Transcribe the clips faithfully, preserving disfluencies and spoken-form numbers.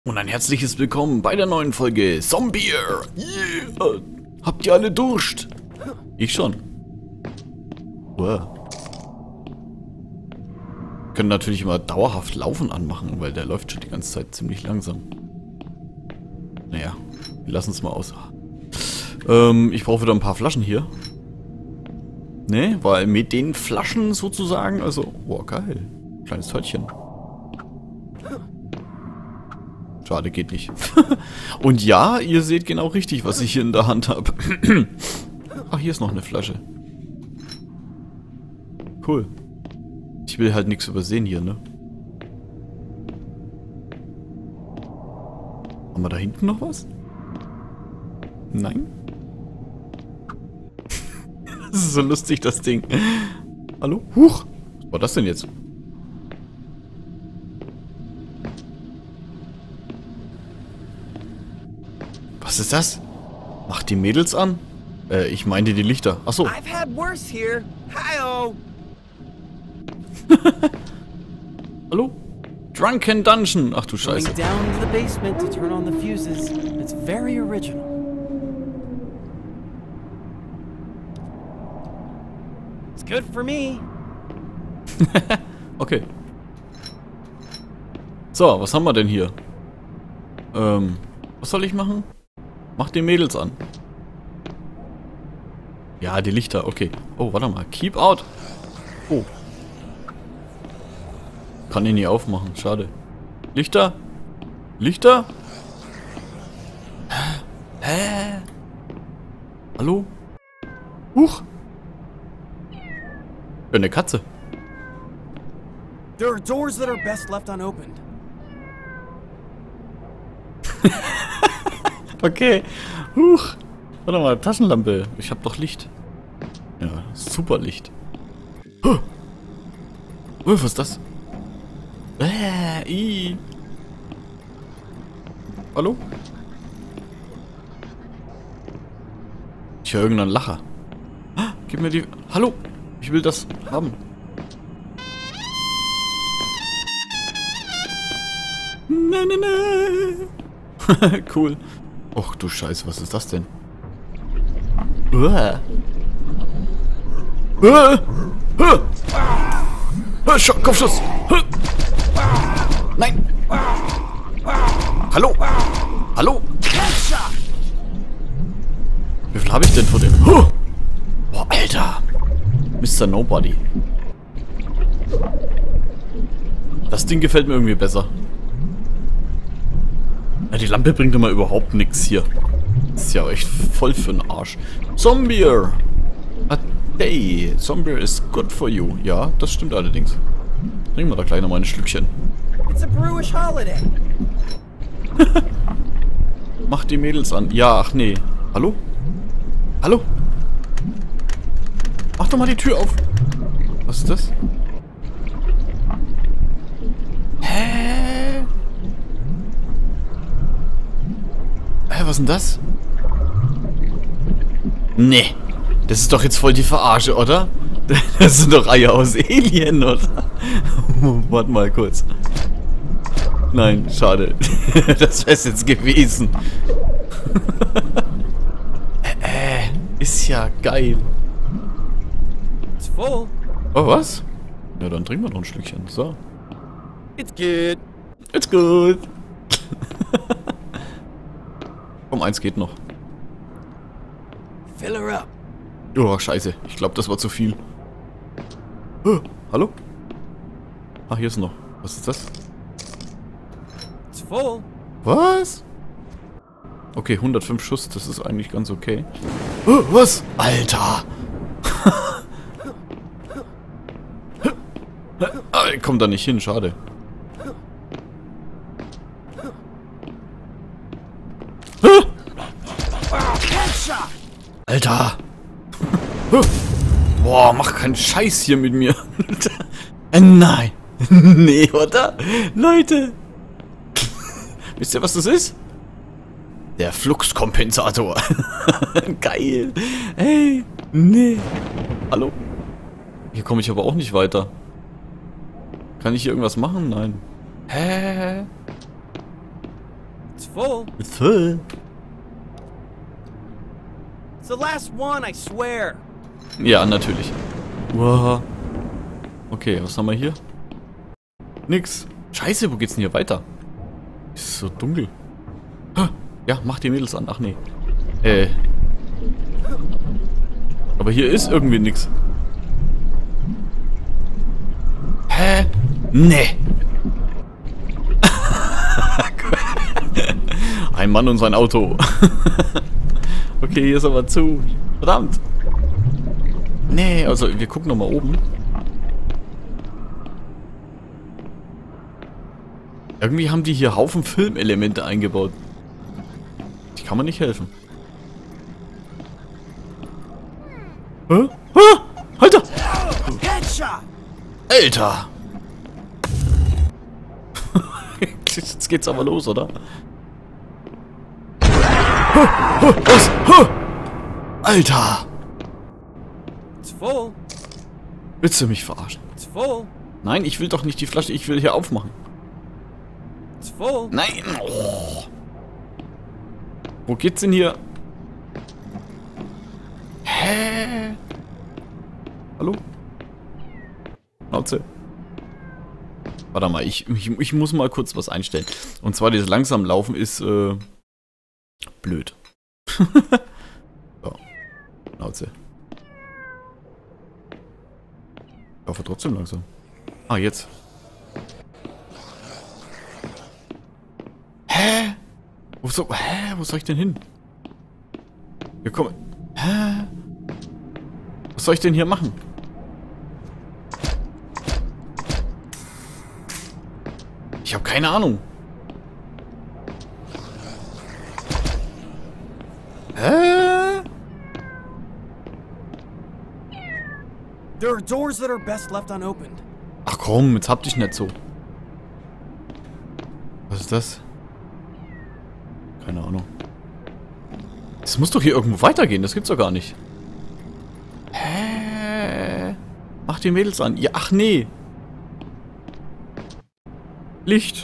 Und ein herzliches Willkommen bei der neuen Folge Zombier. Yeah. Habt ihr alle Durst? Ich schon. Wow. Wir können natürlich immer dauerhaft Laufen anmachen, weil der läuft schon die ganze Zeit ziemlich langsam. Naja, wir lassen es mal aus. Ähm, ich brauche wieder ein paar Flaschen hier. Ne, weil mit den Flaschen sozusagen, also, boah, geil. Kleines Törtchen. Schade, geht nicht. Und ja, ihr seht genau richtig, was ich hier in der Hand habe. Ach, hier ist noch eine Flasche. Cool. Ich will halt nichts übersehen hier, ne? Haben wir da hinten noch was? Nein? Das ist so lustig, das Ding. Hallo? Huch! Was war das denn jetzt? Was ist das? Macht die Mädels an? Äh, ich meinte die Lichter. Achso. I've had worse here. Hi-oh. Hallo? Drunken Dungeon. Ach du Scheiße. Going down to the basement to turn on the fuses. It's very original. It's good for me. Okay. So, was haben wir denn hier? Ähm, was soll ich machen? Mach die Mädels an. Ja, die Lichter, okay. Oh, warte mal. Keep out. Oh. Kann ich nie aufmachen, schade. Lichter? Lichter? Hä? Hallo? Huch. Eine Katze. There are doors that are best left unopened. Okay. Huch. Warte mal, Taschenlampe. Ich hab doch Licht. Ja, super Licht. Huh. Oh, was ist das? Äh, i. Hallo? Ich höre irgendeinen Lacher. Ah, gib mir die... Hallo? Ich will das haben. Na, na, na. Cool. Och du Scheiße, was ist das denn? Uah. Uah. Uah. Uah. Schock, Kopfschuss. Uah. Nein. Hallo. Hallo. Wie viel habe ich denn von dem? Huh. Boah, Alter. Mister Nobody. Das Ding gefällt mir irgendwie besser. Ja, die Lampe bringt immer überhaupt nichts hier. Das ist ja echt voll für den Arsch. Zombier! A day. Zombier is good for you. Ja, das stimmt allerdings. Trinken wir da gleich nochmal ein Schlückchen. It's a brewish holiday. Mach die Mädels an. Ja, ach nee. Hallo? Hallo? Mach doch mal die Tür auf. Was ist das? Hä? Hä, was ist denn das? Nee. Das ist doch jetzt voll die Verarsche, oder? Das sind doch Eier aus Alien, oder? Warte mal kurz. Nein, schade. Das wär's jetzt gewesen. äh, ist ja geil. It's full. Oh, was? Ja, dann trinken wir noch ein Schlückchen. So. It's good. It's good. Komm, eins geht noch. Fill her up. Oh, scheiße. Ich glaube, das war zu viel. Oh, hallo? Ach, hier ist noch. Was ist das? It's full. Was? Okay, hundertfünf Schuss. Das ist eigentlich ganz okay. Oh, was? Alter! Ah, ich komm da nicht hin. Schade. Alter! Boah, mach keinen Scheiß hier mit mir. äh, nein. Nee, oder? Leute. Wisst ihr, was das ist? Der Fluxkompensator. Geil. Ey, nee. Hallo? Hier komme ich aber auch nicht weiter. Kann ich hier irgendwas machen? Nein. Hä? full. Ist voll. It's the last one, I swear. Ja, natürlich. Wow. Okay, was haben wir hier? Nix. Scheiße, wo geht's denn hier weiter? Ist so dunkel. Ja, mach die Mädels an. Ach nee. Äh. Aber hier ist irgendwie nix. Hä? Nee. Ein Mann und sein Auto. Okay, hier ist aber zu. Verdammt. Nee, also wir gucken nochmal oben. Irgendwie haben die hier Haufen Filmelemente eingebaut. Die kann man nicht helfen. Hä? Ah! Alter! Alter! Jetzt geht's aber los, oder? Was? Alter! It's full. Willst du mich verarschen? It's full. Nein, ich will doch nicht die Flasche, ich will hier aufmachen. It's full. Nein! Oh. Wo geht's denn hier? Hä? Hallo? Schnauze. Warte mal, ich, ich, ich muss mal kurz was einstellen. Und zwar dieses langsam Laufen ist äh, blöd. So. Schnauze. Ich hoffe trotzdem langsam. Ah, jetzt. Hä? Wo, so, hä? Wo soll ich denn hin? Hier komm. Hä? Was soll ich denn hier machen? Ich habe keine Ahnung. Hä? There are doors that are best left unopened. Ach komm, jetzt hab dich nicht so. Was ist das? Keine Ahnung. Das muss doch hier irgendwo weitergehen, das gibt's doch gar nicht. Hä? Mach die Mädels an. Ja, ach nee. Licht.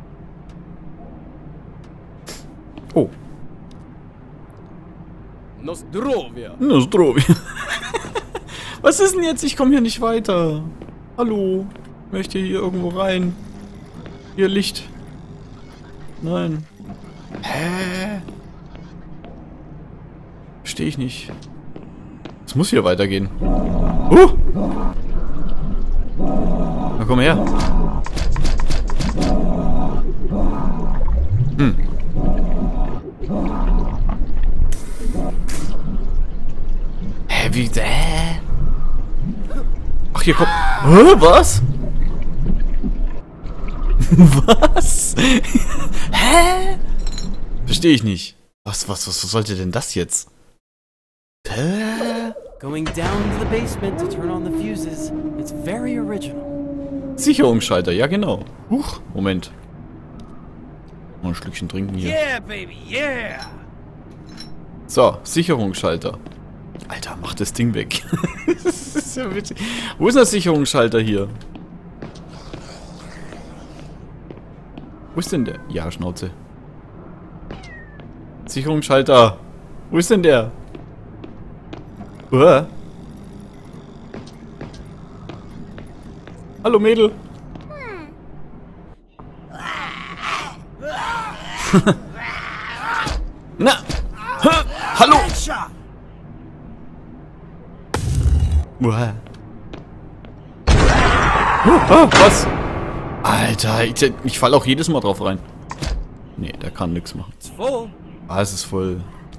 Oh. Nostrovia. Nostrovia. Was ist denn jetzt? Ich komme hier nicht weiter. Hallo. Ich möchte hier irgendwo rein. Hier Licht. Nein. Hä? Verstehe ich nicht. Es muss hier weitergehen. Uh! Na komm her. Hm. Hä, wie, äh? Ach, hier kommt... Hä, was? Was? Hä? Verstehe ich nicht. Was, was, was sollte denn das jetzt? Hä? Going down to the basement to turn on the fuses. It's very original. Sicherungsschalter, ja genau. Huch, Moment. Mal ein Schlückchen trinken hier. Yeah, baby, yeah. So, Sicherungsschalter. Alter, mach das Ding weg. Das ist ja witzig. Wo ist der Sicherungsschalter hier? Wo ist denn der? Ja, Schnauze. Sicherungsschalter. Wo ist denn der? Uah. Hallo Mädel. Na. Ha. Hallo. Uah. Oh, was? Alter, ich, ich falle auch jedes Mal drauf rein. Nee, der kann nichts machen. It's full. Ah, es ist voll.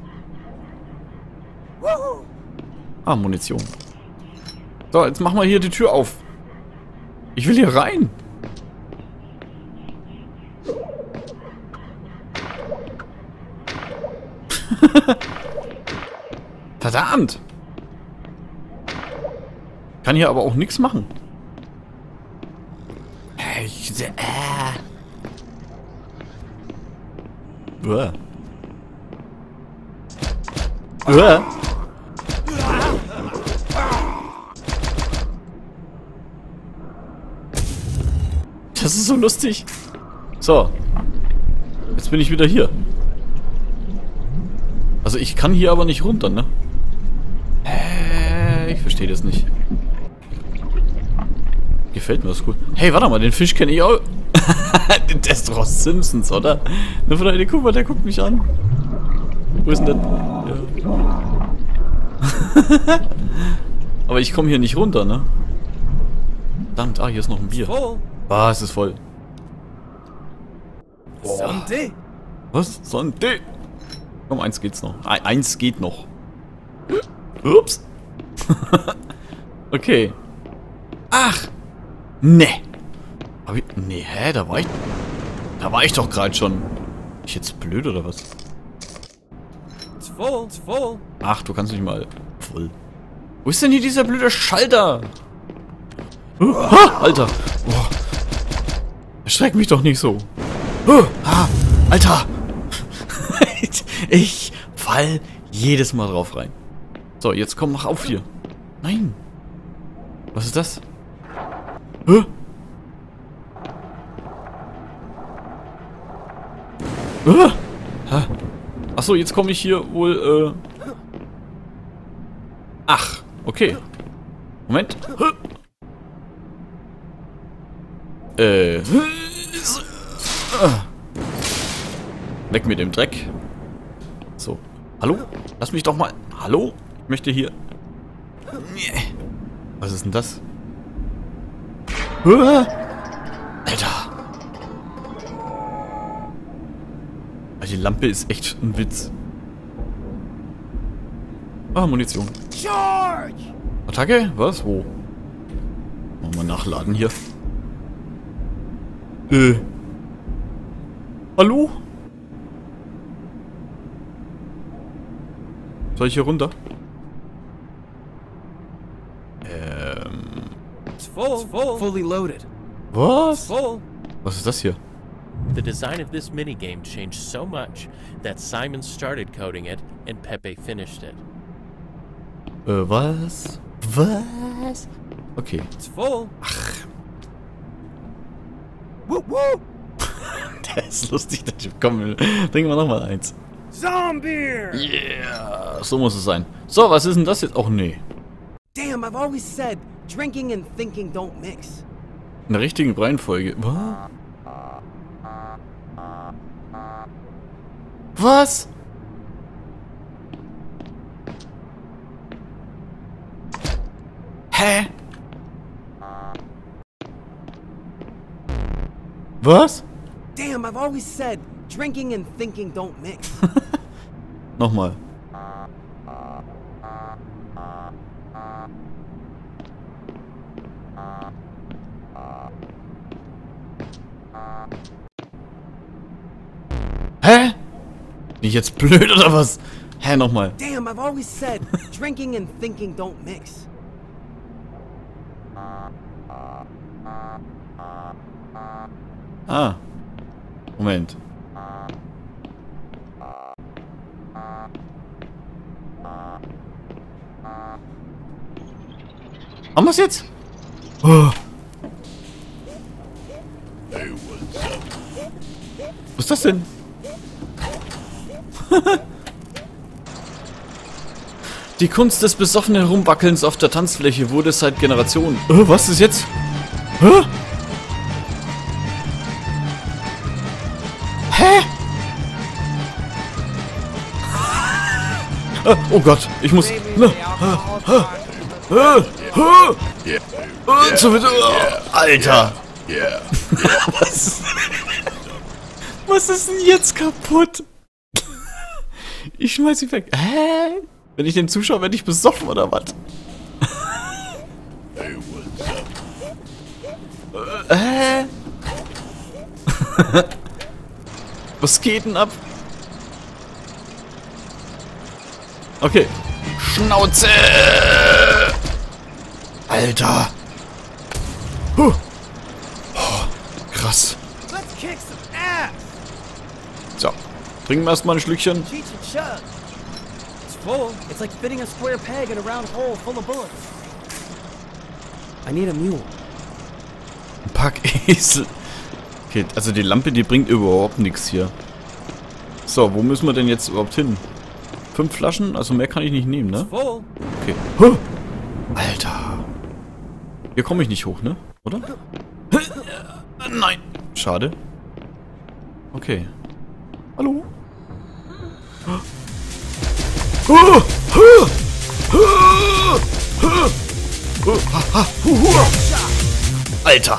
Ah, Munition. So, jetzt machen wir hier die Tür auf. Ich will hier rein. Verdammt. Kann hier aber auch nichts machen. Ich, äh. Uah. Uah. Das ist so lustig. So. Jetzt Jetzt bin ich wieder hier. Also ich kann hier aber nicht runter, ne? Hä? Ich verstehe das nicht. Gefällt mir das gut. Hey, warte mal, den Fisch kenne ich auch. Der ist doch aus Simpsons, oder? Ne, von der, guck mal, der guckt mich an. Wo ist denn der? Ja. Aber ich komme hier nicht runter, ne? Verdammt, ah, hier ist noch ein Bier. Ah, es ist voll. Someday. Was? Sonde? Komm, eins geht's noch. E eins geht noch. Ups. Okay. Ach. Ne. Hab ich, nee, hä? Da war ich... Da war ich doch gerade schon. Bin ich jetzt blöd oder was? It's full, it's full. Ach, du kannst nicht mal... Voll. Wo ist denn hier dieser blöde Schalter? Uh, ha, Alter. Oh. Erschreck mich doch nicht so. Uh, ha, Alter. Ich fall jedes Mal drauf rein. So, jetzt komm, mach auf hier. Nein. Was ist das? Hä? Hä? Achso, jetzt komme ich hier wohl, äh... Ach, okay. Moment. Äh... Weg mit dem Dreck. So. Hallo? Lass mich doch mal... Hallo? Ich möchte hier... Was ist denn das? Alter. Die Lampe ist echt ein Witz. Ah, Munition. Charge! Attacke? Was? Wo? Mal nachladen hier. Äh. Hallo? Soll ich hier runter? Ähm. It's full, it's full. Fully loaded. Was? Full. Was ist das hier? The design of this minigame changed so much that Simon started coding it and Pepe finished it. Äh, was? Was? Okay. It's full. Ach. Woo woo! Der ist lustig, der Typ. Komm, trinken wir nochmal eins. Zombie! Yeah, so muss es sein. So, was ist denn das jetzt? Och, nee. Damn, I've always said, drinking and thinking don't mix. In der richtigen Reihenfolge. Was? Was? Hä? Was? Damn, I've always said, drinking and thinking don't mix. Nochmal. Hä? Bin ich jetzt blöd oder was? Hä, nochmal. Damn, I've always said, drinking and thinking don't mix. Ah. Moment. Haben wir's jetzt? Oh. Was ist das denn? Die Kunst des besoffenen Herumwackelns auf der Tanzfläche wurde seit Generationen... Oh, was ist jetzt? Hä? Hä? Ah, oh Gott, ich muss... Ne, ah, ah, ah, ah, zu bitte, ah, Alter! Was? Was ist denn jetzt kaputt? Ich schmeiß sie weg. Hä? Wenn ich den zuschaue, werde ich besoffen oder was? Hä? Was geht denn ab? Okay. Schnauze! Alter! Huh. Oh, krass. Let's kick some ass. So. Trinken wir erstmal ein Schlückchen. Cheech and chug. It's full. It's like fitting a square peg in a round hole full of bullets. I need a mule. Ein Packesel. Okay, also die Lampe, die bringt überhaupt nichts hier. So, wo müssen wir denn jetzt überhaupt hin? Fünf Flaschen? Also mehr kann ich nicht nehmen, ne? It's full. Okay. Huh! Alter. Hier komme ich nicht hoch, ne? Oder? Nein. Schade. Okay. Hallo? Alter.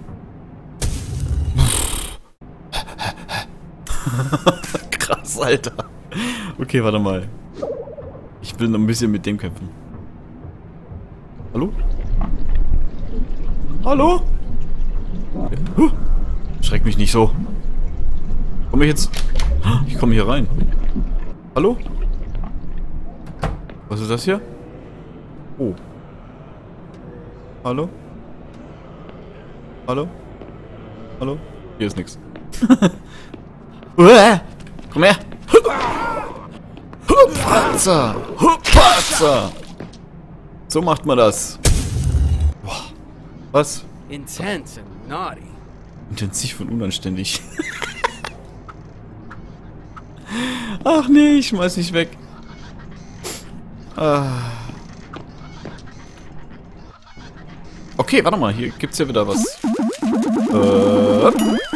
Krass, Alter. Okay, warte mal. Ich will noch ein bisschen mit dem kämpfen. Hallo? Hallo? Huh. Schreck mich nicht so. Komme ich jetzt... Ich komme hier rein. Hallo? Was ist das hier? Oh. Hallo? Hallo? Hallo? Hier ist nix. Uah! Komm her! Patzer! Patzer! So macht man das. Boah. Was? Intense and naughty. Intensiv und unanständig. Ach nee, ich schmeiß dich weg. Ah. Okay, warte mal, hier gibt's ja wieder was. Äh.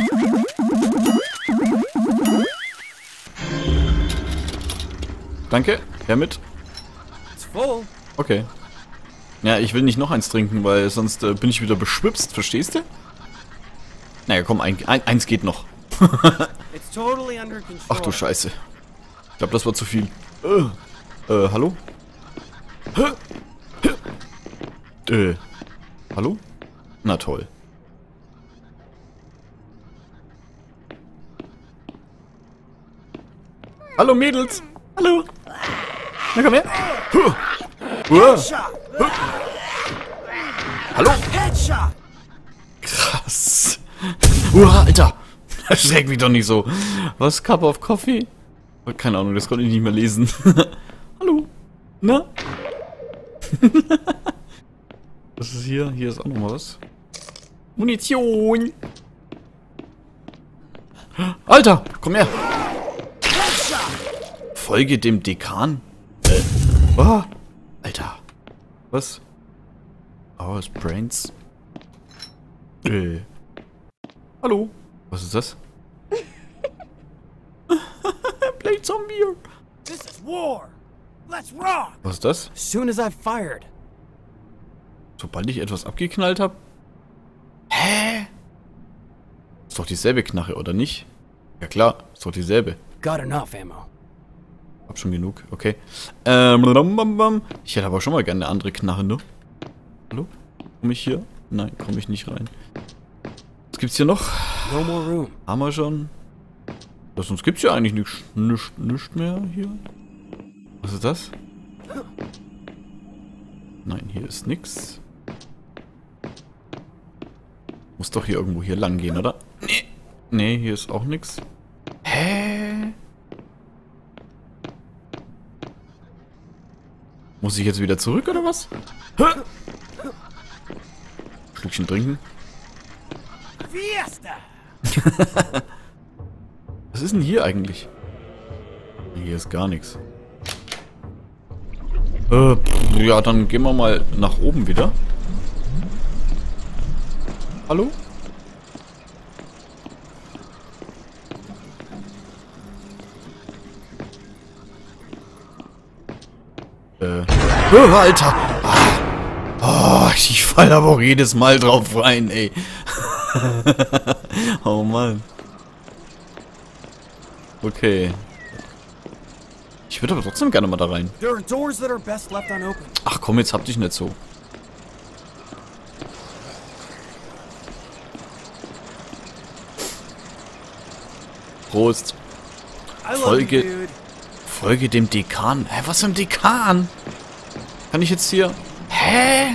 Danke, her mit. It's full. Okay. Ja, ich will nicht noch eins trinken, weil sonst äh, bin ich wieder beschwipst, verstehst du? Naja, komm, ein, ein, eins geht noch. It's totally under control. Ach du Scheiße. Ich glaube, das war zu viel. Äh, äh hallo? Äh, hallo? Na toll. Hallo Mädels! Hallo! Na komm her! Huh. Huh. Huh. Hallo? Headshot. Krass. Uah, Alter! Erschreck mich doch nicht so. Was? Cup of Coffee? Keine Ahnung, das konnte ich nicht mehr lesen. Hallo? Na? Was ist hier? Hier ist auch noch mal was. Munition! Alter! Komm her! Folge dem Dekan? Äh. Oh, Alter. Was? Oh, ist Brains. Äh. Hallo? Was ist das? Play Zombie. This is war. Let's rock. Was ist das? As soon as I've fired. Sobald ich etwas abgeknallt habe? Hä? Ist doch dieselbe Knarre, oder nicht? Ja klar, ist doch dieselbe. Got enough ammo. Hab schon genug, okay. Ähm, ich hätte aber schon mal gerne eine andere Knarre, ne? Hallo? Komm ich hier? Nein, komme ich nicht rein. Was gibt's hier noch? No more room. Haben wir schon? Ja, sonst gibt's ja eigentlich nichts nicht, nicht mehr hier. Was ist das? Nein, hier ist nix. Muss doch hier irgendwo hier lang gehen, oder? Nee. Nee, hier ist auch nix. Hä? Muss ich jetzt wieder zurück, oder was? Schlückchen trinken. Fiesta. Was ist denn hier eigentlich? Hier ist gar nichts. Äh, pff, ja, dann gehen wir mal nach oben wieder. Hallo? Äh. Oh, Alter! Ah. Oh, ich fall aber auch jedes Mal drauf rein, ey. Oh Mann. Okay. Ich würde aber trotzdem gerne mal da rein. There are doors that are best left unopened. Ach komm, jetzt hab dich nicht so. Prost. I love Folge, you, dude. Folge dem Dekan. Hä, was im Dekan? Kann ich jetzt hier... Hä?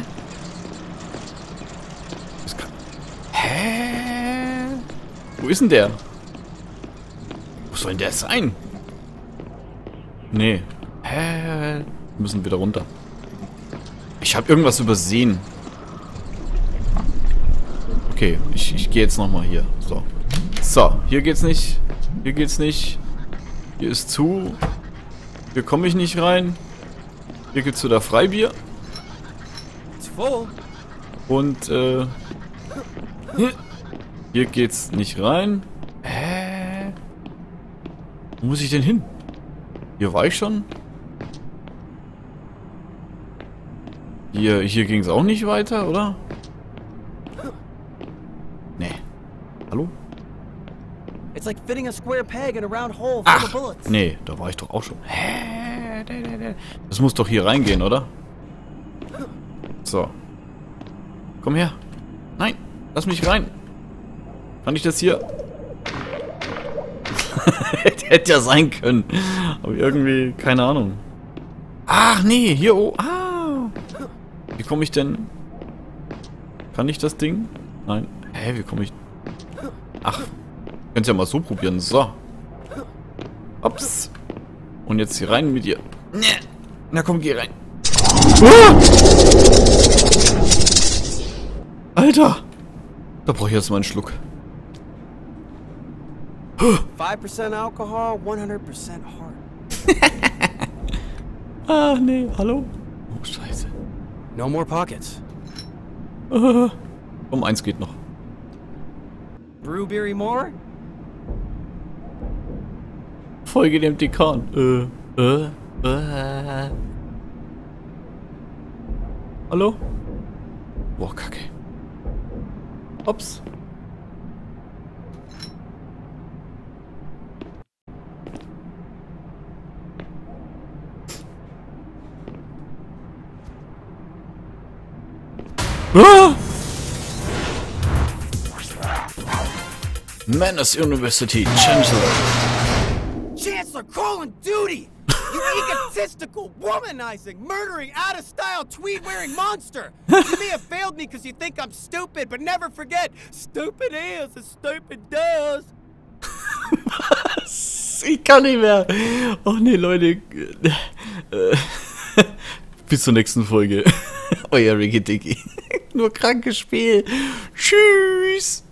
Das kann... Hä? Wo ist denn der? Wo soll denn der sein? Nee. Hä? Wir müssen wieder runter. Ich habe irgendwas übersehen. Okay, ich, ich gehe jetzt nochmal hier. So. So, hier geht's nicht. Hier geht's nicht. Hier ist zu. Hier komme ich nicht rein. Hier gibt's wieder Freibier. It's full. Und, äh... hier geht's nicht rein. Hä? Wo muss ich denn hin? Hier war ich schon. Hier, hier ging's auch nicht weiter, oder? Nee. Hallo? It's like fitting a square peg in a round hole full Ach, of bullets. nee, da war ich doch auch schon. Hä? Das muss doch hier reingehen, oder? So. Komm her. Nein, lass mich rein. Kann ich das hier? Hätte ja sein können. Aber irgendwie, keine Ahnung. Ach, nee, hier, oh, ah. Wie komme ich denn? Kann ich das Ding? Nein. Hä, wie komme ich? Ach, könnt ja mal so probieren. So. Ups. Und jetzt hier rein mit ihr. Na komm, geh rein. Ah! Alter. Da brauche ich jetzt mal einen Schluck. five percent alcohol, one hundred percent heart. Ah, nee, hallo? Oh, scheiße. No more pockets. Uh, um eins geht noch. Brewberry more? Folge dem Dekan. Äh, äh, äh. Hallo? Boah, kacke. Ups. Ah! Menace University, Chancellor. Chancellor Call of Duty! You egotistical, womanizing, murdering, out-of-style, tweed-wearing monster! You may have failed me because you think I'm stupid, but never forget, stupid is as stupid does! Was? Ich kann nicht mehr. Oh nee, Leute. Bis zur nächsten Folge. Euer Ricky Dicky. Nur krankes Spiel. Tschüss.